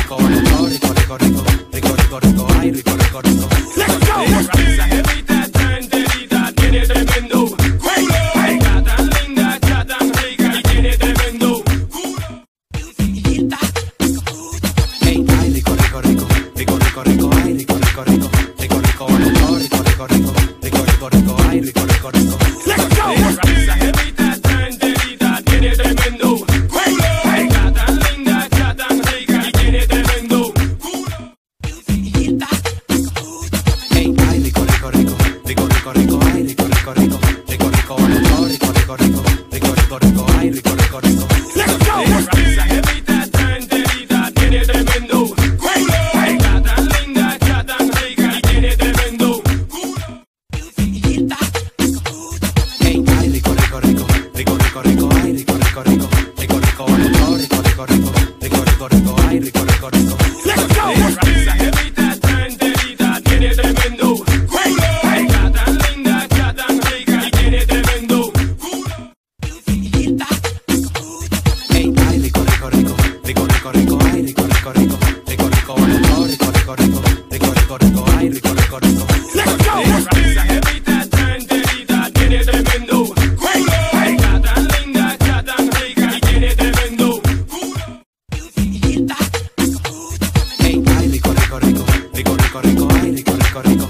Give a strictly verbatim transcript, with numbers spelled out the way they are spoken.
rico, rico, rico, rico, rico, rico, rico, rico, ay, rico, rico, rico. Let's go. Esa jevita está enterita, tiene tremendo culo. Está tan linda, está tan rica y tiene tremendo culo. Hey, ay, rico, rico, rico, rico, rico, rico, ay, rico, rico, rico, rico, rico, rico, rico, rico, rico, rico, rico, rico, ay, rico, rico, rico. Let's go. Esa jevita está enterita, tiene tremendo culo. Está tan linda, está tan rica y tiene tremendo culo. Hey, ay, rico, rico, rico, rico, rico, rico, ay, rico, rico, rico, rico, rico, rico, rico, rico, rico, rico, rico, rico, ay, rico, rico, rico. Let's go. Esa jevita está enterita, tiene tremendo culo. Está tan linda, está tan rica y tiene tremendo culo. Hey, ay, rico, rico, rico, rico, rico, rico, ay, rico, rico, rico, rico, rico, rico, rico, rico, rico, rico, rico, rico, ay, rico, rico, rico. Let's go. Esa jevita está enterita, tiene tremendo culo. Está tan linda, está tan rica y tiene tremendo culo. Hey, ay, rico, rico, rico, rico, rico, rico, ay, rico, rico, rico, rico, rico, rico, rico, rico, rico, rico, rico, rico, ay, rico, rico, rico. Let's go. Esa jevita está enterita, tiene tremendo culo. Está tan linda, está tan rica y tiene tremendo culo. Hey, ay, rico, rico, rico, rico, rico, rico, ay, rico, rico, rico,